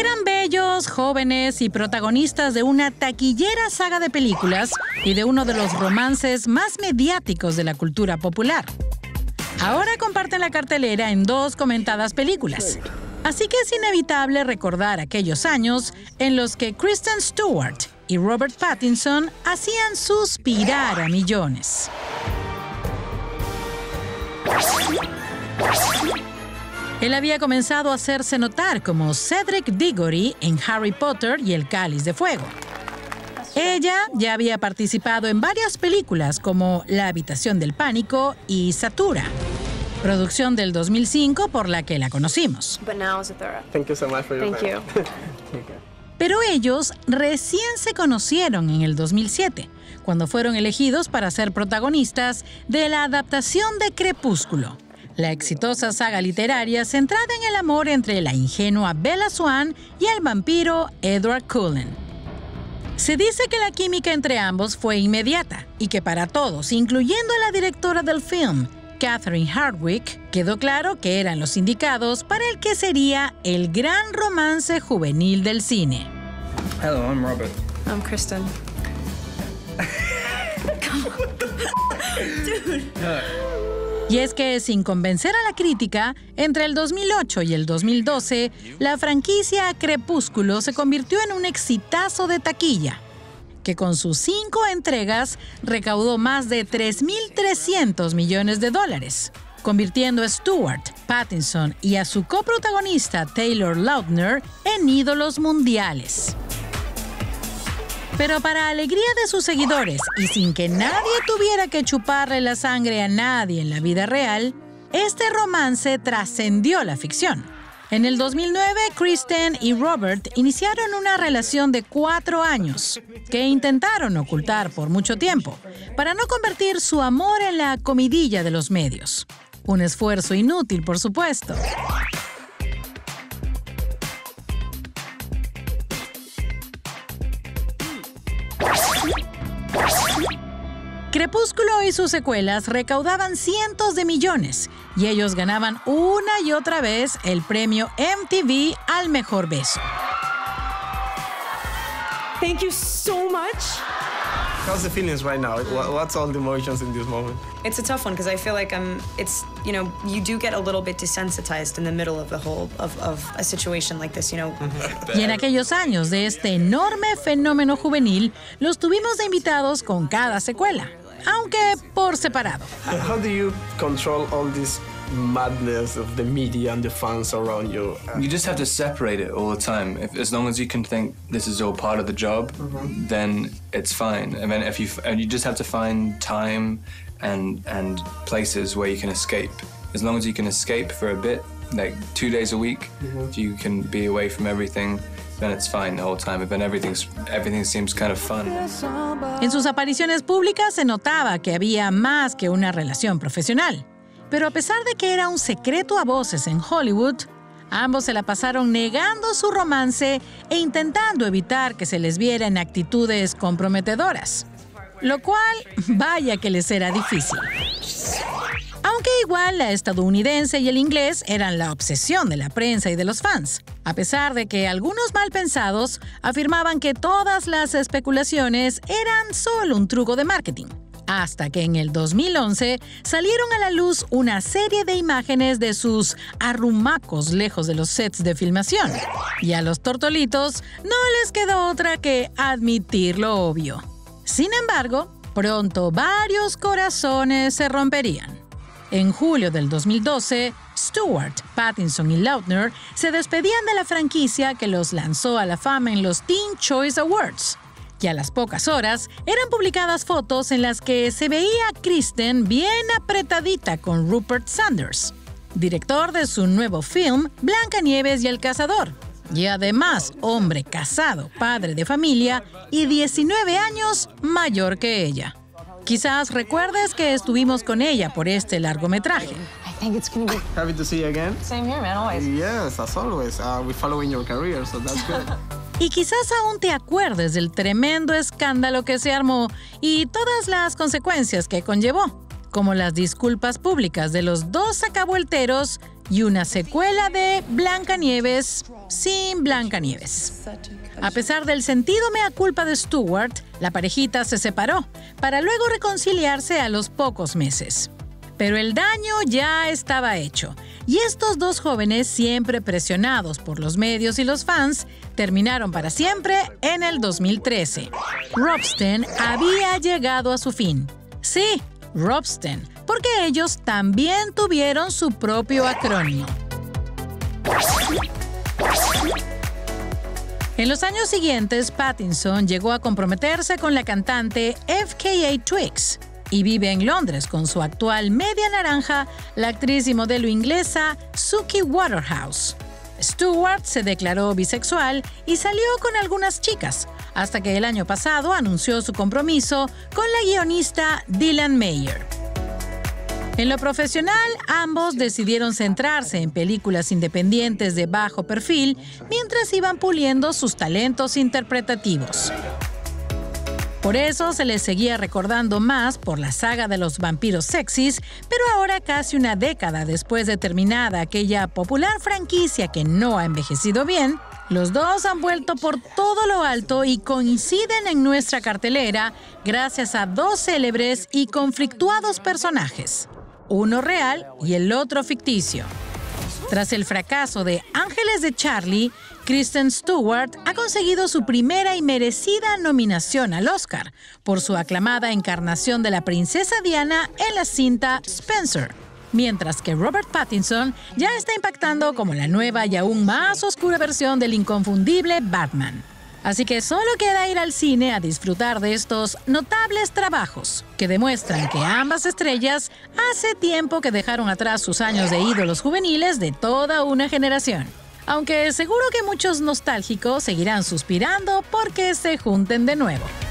Eran bellos, jóvenes y protagonistas de una taquillera saga de películas y de uno de los romances más mediáticos de la cultura popular. Ahora comparten la cartelera en 2 comentadas películas. Así que es inevitable recordar aquellos años en los que Kristen Stewart y Robert Pattinson hacían suspirar a millones. Él había comenzado a hacerse notar como Cedric Diggory en Harry Potter y el Cáliz de Fuego. Ella ya había participado en varias películas como La habitación del pánico y Satura, producción del 2005 por la que la conocimos. Pero ellos recién se conocieron en el 2007, cuando fueron elegidos para ser protagonistas de la adaptación de Crepúsculo, la exitosa saga literaria centrada en el amor entre la ingenua Bella Swan y el vampiro Edward Cullen. Se dice que la química entre ambos fue inmediata y que para todos, incluyendo a la directora del film, Catherine Hardwicke, quedó claro que eran los indicados para el que sería el gran romance juvenil del cine. Hello, I'm Robert. I'm Kristen. Come on. Dude. Y es que, sin convencer a la crítica, entre el 2008 y el 2012, la franquicia Crepúsculo se convirtió en un exitazo de taquilla, que con sus 5 entregas recaudó más de $3.300 millones, convirtiendo a Stewart, Pattinson y a su coprotagonista Taylor Lautner en ídolos mundiales. Pero para alegría de sus seguidores y sin que nadie tuviera que chuparle la sangre a nadie en la vida real, este romance trascendió la ficción. En el 2009, Kristen y Robert iniciaron una relación de 4 años que intentaron ocultar por mucho tiempo para no convertir su amor en la comidilla de los medios. Un esfuerzo inútil, por supuesto. Crepúsculo y sus secuelas recaudaban cientos de millones y ellos ganaban una y otra vez el premio MTV al mejor beso. Thank you so much. How's the feelings right now? What's all the emotions in this moment? It's a tough one because I feel like you do get a little bit desensitized in the middle of the whole of a situation like this, Y en aquellos años de este enorme fenómeno juvenil, los tuvimos de invitados con cada secuela, aunque por separado. How do you control all this madness of the media and the fans around you? You just have to separate it all the time. As long as you can think this is all part of the job, then it's fine. And then you just have to find time and places where you can escape. As long as you can escape for a bit, like 2 days a week, if you can be away from everything, then it's fine the whole time. But then everything seems kind of fun. En sus apariciones públicas se notaba que había más que una relación profesional. Pero a pesar de que era un secreto a voces en Hollywood, ambos se la pasaron negando su romance e intentando evitar que se les viera en actitudes comprometedoras. Lo cual, vaya que les era difícil. Aunque igual la estadounidense y el inglés eran la obsesión de la prensa y de los fans, a pesar de que algunos malpensados afirmaban que todas las especulaciones eran solo un truco de marketing. Hasta que en el 2011 salieron a la luz una serie de imágenes de sus arrumacos lejos de los sets de filmación. Y a los tortolitos no les quedó otra que admitir lo obvio. Sin embargo, pronto varios corazones se romperían. En julio del 2012, Stewart, Pattinson y Lautner se despedían de la franquicia que los lanzó a la fama en los Teen Choice Awards. Y a las pocas horas eran publicadas fotos en las que se veía a Kristen bien apretadita con Rupert Sanders, director de su nuevo film Blancanieves y el Cazador, y además hombre casado, padre de familia y 19 años mayor que ella. Quizás recuerdes que estuvimos con ella por este largometraje. Happy to see you again. Same here, man, always. Yes, as always. We're following your career, so that's good. Y quizás aún te acuerdes del tremendo escándalo que se armó y todas las consecuencias que conllevó, como las disculpas públicas de los 2 sacavuelteros y una secuela de Blancanieves sin Blancanieves. A pesar del sentido mea culpa de Stewart, la parejita se separó para luego reconciliarse a los pocos meses. Pero el daño ya estaba hecho, y estos dos jóvenes, siempre presionados por los medios y los fans, terminaron para siempre en el 2013. Ropsten había llegado a su fin. Sí, Ropsten, porque ellos también tuvieron su propio acrónimo. En los años siguientes, Pattinson llegó a comprometerse con la cantante FKA Twigs y vive en Londres con su actual media naranja, la actriz y modelo inglesa Suki Waterhouse. Stewart se declaró bisexual y salió con algunas chicas, hasta que el año pasado anunció su compromiso con la guionista Dylan Meyer. En lo profesional, ambos decidieron centrarse en películas independientes de bajo perfil mientras iban puliendo sus talentos interpretativos. Por eso se les seguía recordando más por la saga de los vampiros sexys, pero ahora, casi una década después de terminada aquella popular franquicia que no ha envejecido bien, los dos han vuelto por todo lo alto y coinciden en nuestra cartelera gracias a dos célebres y conflictuados personajes, uno real y el otro ficticio. Tras el fracaso de Ángeles de Charlie, Kristen Stewart ha conseguido su primera y merecida nominación al Oscar por su aclamada encarnación de la princesa Diana en la cinta Spencer, mientras que Robert Pattinson ya está impactando como la nueva y aún más oscura versión del inconfundible Batman. Así que solo queda ir al cine a disfrutar de estos notables trabajos que demuestran que ambas estrellas hace tiempo que dejaron atrás sus años de ídolos juveniles de toda una generación. Aunque seguro que muchos nostálgicos seguirán suspirando porque se junten de nuevo.